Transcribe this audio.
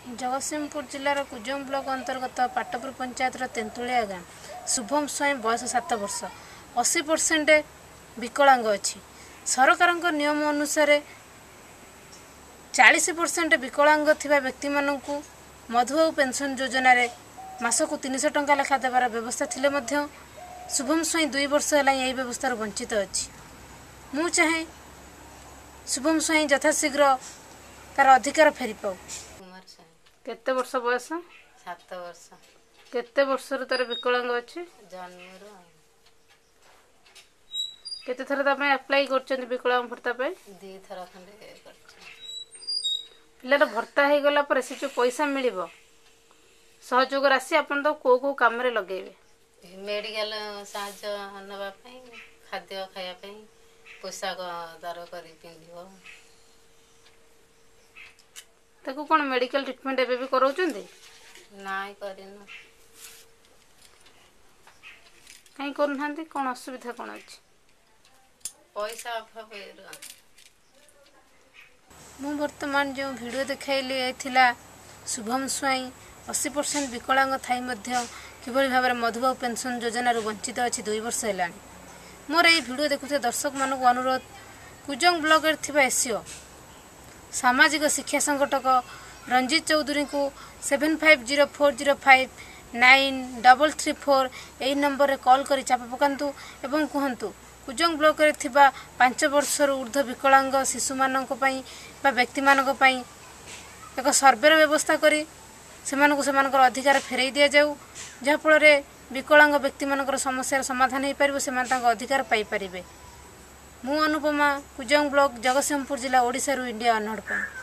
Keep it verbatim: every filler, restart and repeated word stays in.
Jagatsinghpur जिलार Kujang block अंतर्गत पाटपुर पंचायत तेंतुलिया गाँ शुभम स्वयं बयस सात वर्ष अस्सी परसेंट विकलांग अच्छी सरकार नियम अनुसार चालीस परसेंट विकलांग थिबा व्यक्ति मानकु मधुबाबू पेंशन योजना रे मासक तीन सौ टंका लेखा देवार व्यवस्था थिले मध्य शुभम स्वयं दुई वर्ष है यही व्यवस्था वंचित अच्छी मु चाहे शुभम स्वयं यथाशीघ्र तार अधिकार फेरी पाऊ। केते वर्ष बयस? सात वर्ष। केते वर्ष तार विकलांग अच्छे? जन्मरू। केते थर ता पे अप्लाई करछन विकलांग भत्ता पे? दी थर खंडे करछ। पिलार भत्ता हे गला पर से जो पैसा मिलिबो सहयोग राशि अपन तो को को काम रे लगेबे? मेडिकल साहाय्य नबा पई खाद्य खाया पई पोशाक दार करी पिंदिबो। ताको कोन मेडिकल ट्रीटमेंट एबे भी करौचंदी? नाइ करिन। काई करनहांती कोन असुविधा कोन अछि? पैसा अभाव हेरा। मु वर्तमान जो वीडियो देखाइले थिला शुभम स्वयं अस्सी परसेंट विकलांग थाई मध्य किभଳି भाबरे मधुबाबू पेंशन योजना रु वंचित अछि दुई वर्ष हेलानी। मोर एई वीडियो देखुथे दर्शक मानक अनुरोध कुजंग ब्लॉक रे थिबा एसओ सामाजिक शिक्षा संगठक रंजित चौधरी को seven five zero four zero five nine double three four यही नंबर रे कॉल करी चाप पकांतु एवं कहंतु कुजंग ब्लॉक रे थिबा पांच वर्ष ऊर्ध्व विकलांग शिशु मानक पई बा व्यक्ति मानक पई एक सर्वे व्यवस्था करी सेमानकु सेमानकर अधिकार फेरई दिया जाऊ जहा फल रे विकलांग व्यक्ति मानकर समस्या समाधान हो पारिबो सेमान तांको अधिकार पाई परिबे। मु अनुपमा कुजंग ब्लॉक जगतसिंहपुर जिला ओडिसा रु इंडिया अनहड़।